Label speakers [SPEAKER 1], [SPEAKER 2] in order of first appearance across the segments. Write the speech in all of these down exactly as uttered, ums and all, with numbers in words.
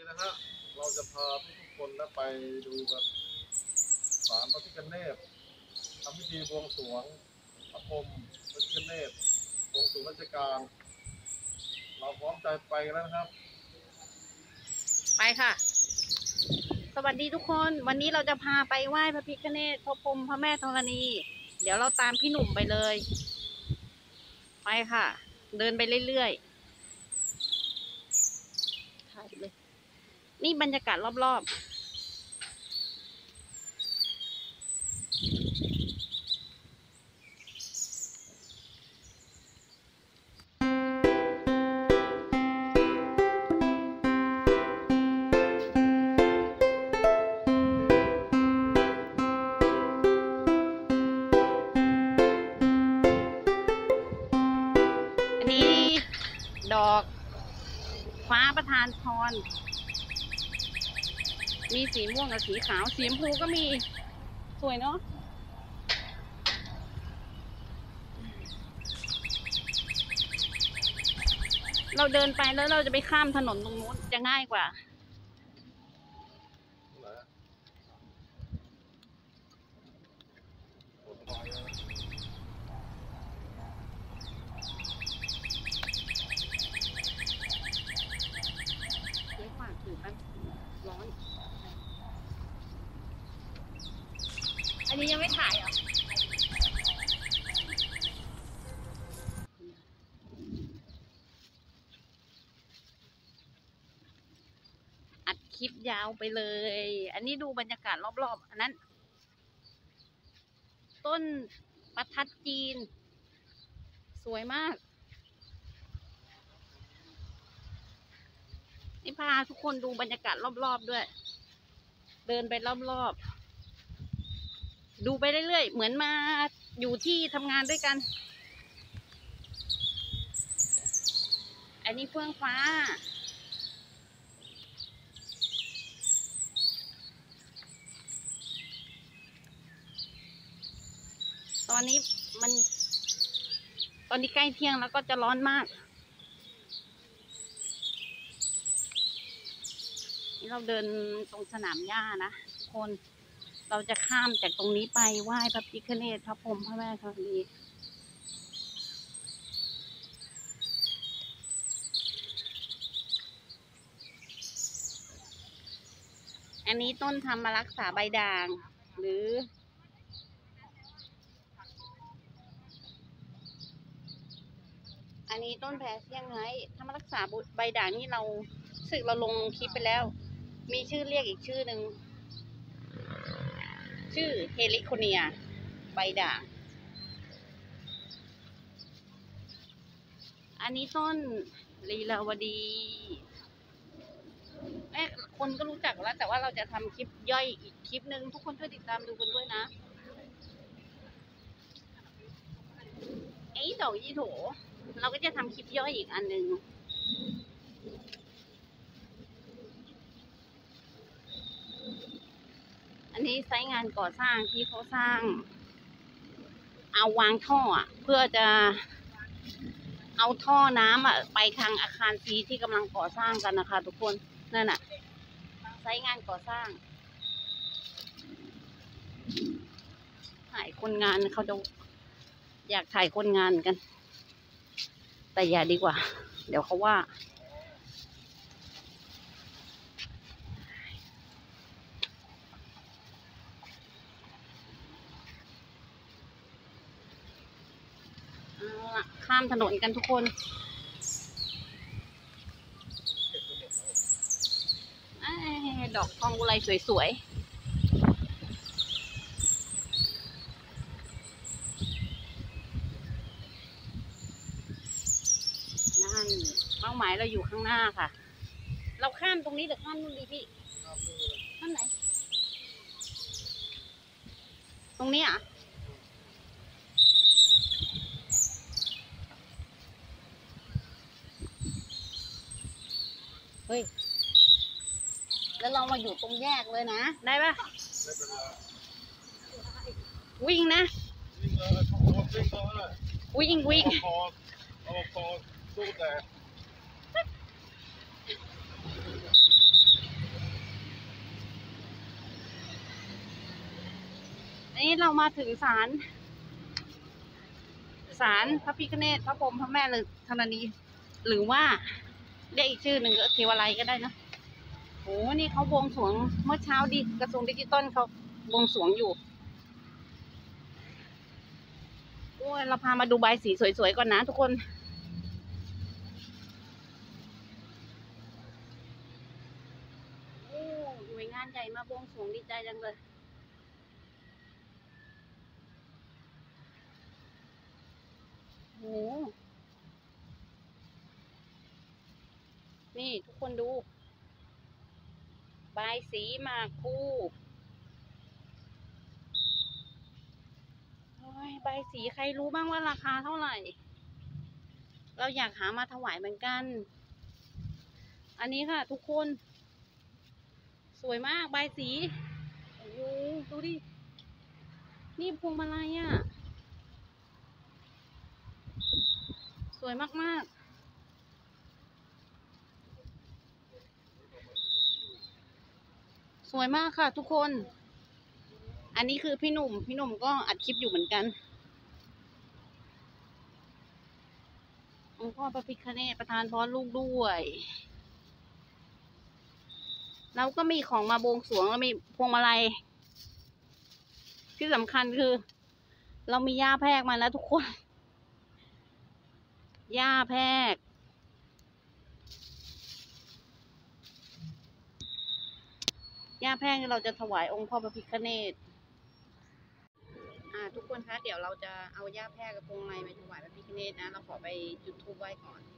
[SPEAKER 1] นะฮะเราจะพาทุกคนนะไปดูกันศาลพระพิฆเนศทำพิธีบวงสรวงพระพรหมพระพิฆเนศบวงสรวงราชการเราพร้อมใจไปแล้วนะครับ
[SPEAKER 2] ไปค่ะสวัสดีทุกคนวันนี้เราจะพาไปไหว้พระพิฆเนศพระพรหมพระแม่ธรณีเดี๋ยวเราตามพี่หนุ่มไปเลยไปค่ะเดินไปเรื่อยๆถ่ายเลยนี่บรรยากาศรอบๆดอกฟ้าประทานพรมีสีม่วงกับสีขาวสีชมพูก็มีสวยเนาะเราเดินไปแล้วเราจะไปข้ามถนนตรงนู้นจะง่ายกว่าร้อนอันนี้ยังไม่ถ่ายเหรออัดคลิปยาวไปเลยอันนี้ดูบรรยากาศรอบๆอันนั้นต้นประทัดจีนสวยมากนี่พาทุกคนดูบรรยากาศรอบๆด้วยเดินไปรอบๆดูไปเรื่อยๆเหมือนมาอยู่ที่ทำงานด้วยกันอันนี้เฟื่องฟ้าตอนนี้มันตอนนี้ใกล้เที่ยงแล้วก็จะร้อนมากนี่เราเดินตรงสนามหญ้านะทุกคนเราจะข้ามจากตรงนี้ไปไหว้พระพิฆเนศพระพรหมพระแม่ธรณีอันนี้ต้นธรรมรักษาใบด่างหรืออันนี้ต้นแพรเซี่ยงไฮ้ธรรมรักษาใบด่างนี่เราสึกเราลงคลิปไปแล้วมีชื่อเรียกอีกชื่อหนึ่งชื่อเฮลิโคเนียใบด่างอันนี้ต้นลีลาวดีแม่คนก็รู้จักแล้วแต่ว่าเราจะทำคลิปย่อยอีกคลิปหนึ่งทุกคนช่วยติดตามดูกันด้วยนะไอ้ดอกยี่โถเราก็จะทำคลิปย่อยอีกอันหนึ่งอันนี้ไซต์งานก่อสร้างที่เขาสร้างเอาวางท่ออ่ะเพื่อจะเอาท่อน้ำอ่ะไปทางอาคารซีที่กำลังก่อสร้างกันนะคะทุกคนนั่นน่ะไซต์งานก่อสร้างถ่ายคนงานเขาจะอยากถ่ายคนงานกันแต่อย่าดีกว่าเดี๋ยวเขาว่าข้ามถนนกันทุกคนดอกทองอุไรสวยๆนั่นเป้าหมายเราอยู่ข้างหน้าค่ะเราข้ามตรงนี้หรือข้ามนู่นดีพี่ข้ามไหนตรงนี้อ่ะเฮ้ยแล้วเรามาอยู่ตรงแยกเลยนะได้ปะวิ่งนะวิ่งวิ่งนี้เรามาถึงศาลศาลพระพิฆเนศพระพรหมพระแม่ธรณีหรือว่าเรียกอีกชื่อหนึ่งก็เทวไลยก็ได้นะโอ้นี่เขาบวงสรวงเมื่อเช้าดิกระทรวงดิจิตอลเขาบวงสรวงอยู่โอ้ยเราพามาดูใบสีสวยๆก่อนนะทุกคนโอ้หน่วยงานใหญ่มาบวงสรวงดีใจจังเลยโอ้นี่ทุกคนดูใบสีหมากภูโอ้ยใบสีใครรู้บ้างว่าราคาเท่าไหร่เราอยากหามาถวายเหมือนกันอันนี้ค่ะทุกคนสวยมากใบสีโอ้โหดูดินี่พวงมาลัยอ่ะสวยมากๆสวยมากค่ะทุกคนอันนี้คือพี่หนุ่มพี่หนุ่มก็อัดคลิปอยู่เหมือนกันองค์พ่อพระพิฆเนศประทานพรลูกด้วยเราก็มีของมาบวงสรวงแล้วมีพวงมาลัยที่สำคัญคือเรามีย่าแพรกมาแล้วทุกคนย่าแพรกย่าแพรกเราจะถวายองค์พ่อพระพิฆเนศอ่าทุกคนคะเดี๋ยวเราจะเอาย่าแพรกกับพวงมาลัยไปถวายพระพิฆเนศนะเราขอไปจุดธูปไหว้ก่อน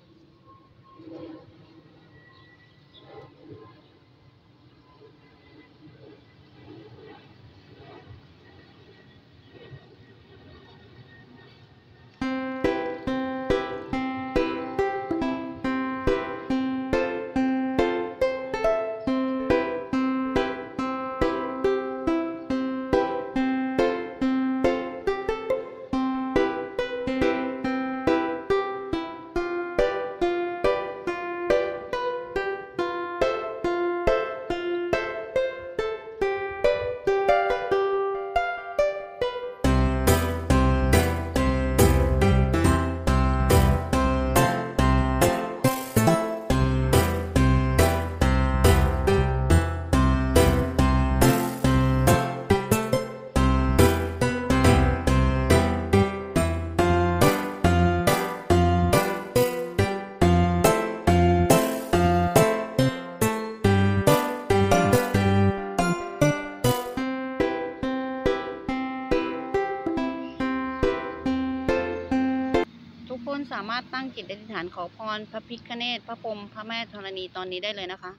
[SPEAKER 2] ทุกคนสามารถตั้งจิตอธิษฐานขอพรพระพิฆเนศพระพรหมพระแม่ธรณีตอนนี้ได้เลยนะคะ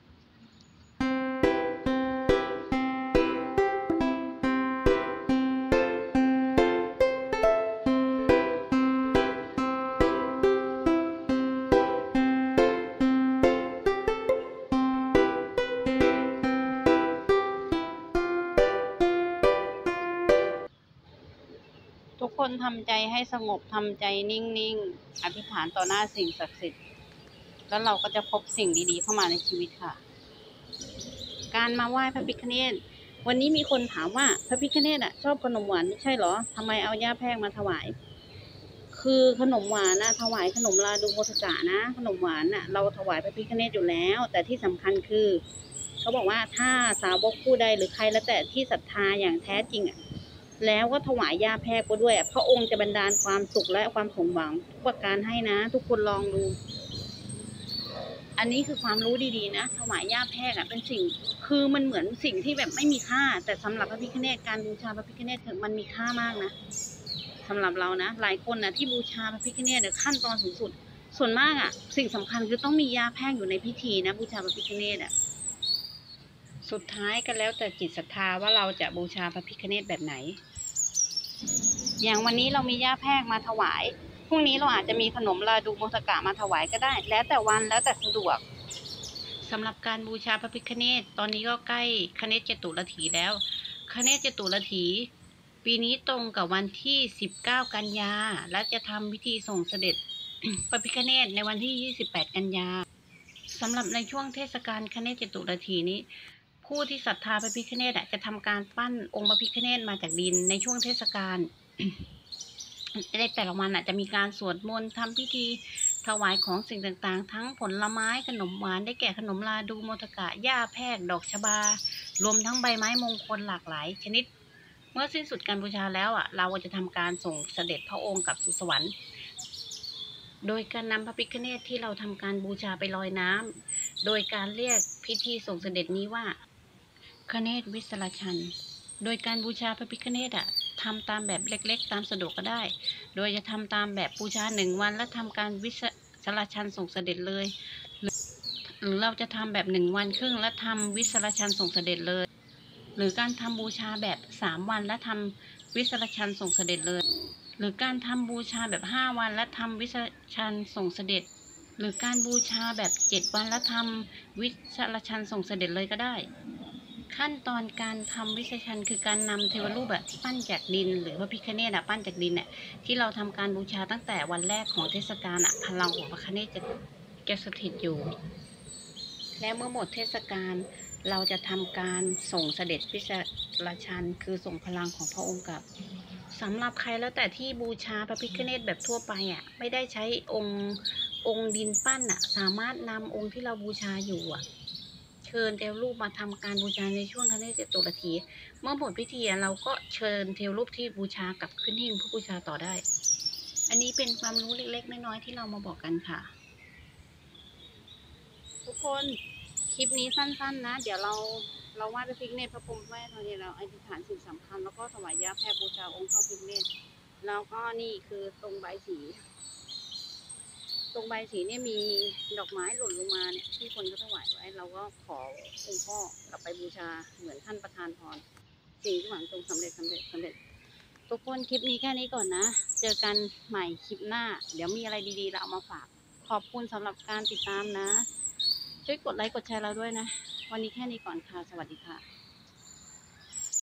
[SPEAKER 2] ทุกคนทำใจให้สงบทำใจนิ่งๆอธิษฐานต่อหน้าสิ่งศักดิ์สิทธิ์แล้วเราก็จะพบสิ่งดีๆเข้ามาในชีวิตค่ะการมาไหว้พระพิฆเนศวันนี้มีคนถามว่าพระพิฆเนศอ่ะชอบขนมหวานไม่ใช่เหรอทำไมเอาย่าแพรกมาถวายคือขนมหวานนะถวายขนมลาดูโมทกะนะขนมหวานน่ะเราถวายพระพิฆเนศอยู่แล้วแต่ที่สำคัญคือเขาบอกว่าถ้าสาวกผู้ใดหรือใครแล้วแต่ที่ศรัทธาอย่างแท้จริงอ่ะแล้วก็ถวายย่าแพรกก็ด้วยพระองค์จะบันดาลความสุขและความสมหวังทุกประการให้นะทุกคนลองดูอันนี้คือความรู้ดีๆนะถวายย่าแพรกอ่ะเป็นสิ่งคือมันเหมือนสิ่งที่แบบไม่มีค่าแต่สำหรับพระพิฆเนศการบูชาพระพิฆเนศมันมีค่ามากนะสำหรับเรานะหลายคนนะที่บูชาพระพิฆเนศเนี่ยขั้นตอนสูงสุดส่วนมากอ่ะสิ่งสำคัญคือต้องมีย่าแพรกอยู่ในพิธีนะบูชาพระพิฆเนศอ่ะสุดท้ายก็แล้วแต่จิตศรัทธาว่าเราจะบูชาพระพิฆเนศแบบไหนอย่างวันนี้เรามีย่าแพรกมาถวายพรุ่งนี้เราอาจจะมีขนมลาดูโมทกะมาถวายก็ได้แล้วแต่วันแล้วแต่สะดวกสำหรับการบูชาพระพิฆเนศตอนนี้ก็ใกล้คเนศจตุรถีแล้วคเนศจตุรถีปีนี้ตรงกับวันที่สิบเก้ากันยาและจะทำพิธีส่งเสด็จ พระพิฆเนศในวันที่ยี่สิบแปดกันยาสำหรับในช่วงเทศกาลคเนศจตุรถีนี้ผู้ผู้ที่ศรัทธาพระพิฆเนศอะจะทำการปั้นองค์พระพิฆเนศมาจากดินในช่วงเทศกาล ในแต่ละวันอ่ะจะมีการสวดมนต์ทำพิธีถวายของสิ่งต่างๆทั้งผลไม้ขนมหวานได้แก่ขนมลาดูโมทกะหญ้าแพรกดอกชบารวมทั้งใบไม้มงคลหลากหลายชนิดเมื่อสิ้นสุดการบูชาแล้วอ่ะเราจะทำการส่งเสด็จพระองค์กลับสู่สวรรค์โดยการนำพระพิฆเนศที่เราทำการบูชาไปลอยน้ำโดยการเรียกพิธีส่งเสด็จนี้ว่าคเนศวิสรชันโดยการบูชาพระพิฆเนศอ่ะทำตามแบบเล็กๆตามสะดวกก็ได้โดยจะทำตามแบบบูชาหนึ่งวันและทำการวิสรชันส่งเสด็จเลยหรือเราจะทำแบบหนึ่งวันครึ่งและทำวิสรชันส่งเสด็จเลยหรือการทำบูชาแบบสามวันและทำวิสรชันส่งเสด็จเลยหรือการทำบูชาแบบห้าวันและทำวิสรชันส่งเสด็จหรือการบูชาแบบเจ็ดวันและทำวิสรชันส่งเสด็จเลยก็ได้ขั้นตอนการทำวิสรชันคือการนำเทวรูปแบบที่ปั้นจากดินหรือพระพิฆเนศอะปั้นจากดินอะที่เราทำการบูชาตั้งแต่วันแรกของเทศกาลอะพลังของพระพิฆเนศจะจะสถิตอยู่และเมื่อหมดเทศกาลเราจะทำการส่งเสด็จวิสรชันคือส่งพลังของพระองค์กลับสำหรับใครแล้วแต่ที่บูชาพระพิฆเนศแบบทั่วไปอะไม่ได้ใช้องค์องค์ดินปั้นอะสามารถนำองค์ที่เราบูชาอยู่อะเชิญเทวรูปมาทำการบูชาในช่วงคเนศตุลทีเมื่อหมดพิธีเราก็เชิญเทวรูปที่บูชากลับขึ้นหิ้งเพื่อบูชาต่อได้อันนี้เป็นความรู้เล็กๆน้อยๆที่เรามาบอกกันค่ะทุกคนคลิปนี้สั้นๆนะเดี๋ยวเราเราไหว้พระพิฆเนศพระพรหมไหว้ตอนนี้เราอธิษฐานสิ่งสำคัญแล้วก็ถวายยาแพรบูชาองค์พระพิฆเนศแล้วก็นี่คือตรงใบสีตรงใบสีเนี่ยมีดอกไม้หล่นลงมาเนี่ยที่คนเขาถวายไว้เราก็ขอองค์พ่อกลับไปบูชาเหมือนท่านประทานพรสิ่งที่หวังจงสำเร็จสำเร็จสำเร็จทุกคนคลิปนี้แค่นี้ก่อนนะเจอกันใหม่คลิปหน้าเดี๋ยวมีอะไรดีๆเราเอามาฝากขอบคุณสำหรับการติดตามนะช่วยกดไลค์กดแชร์เราด้วยนะวันนี้แค่นี้ก่อนค่ะสวัสดีค่ะ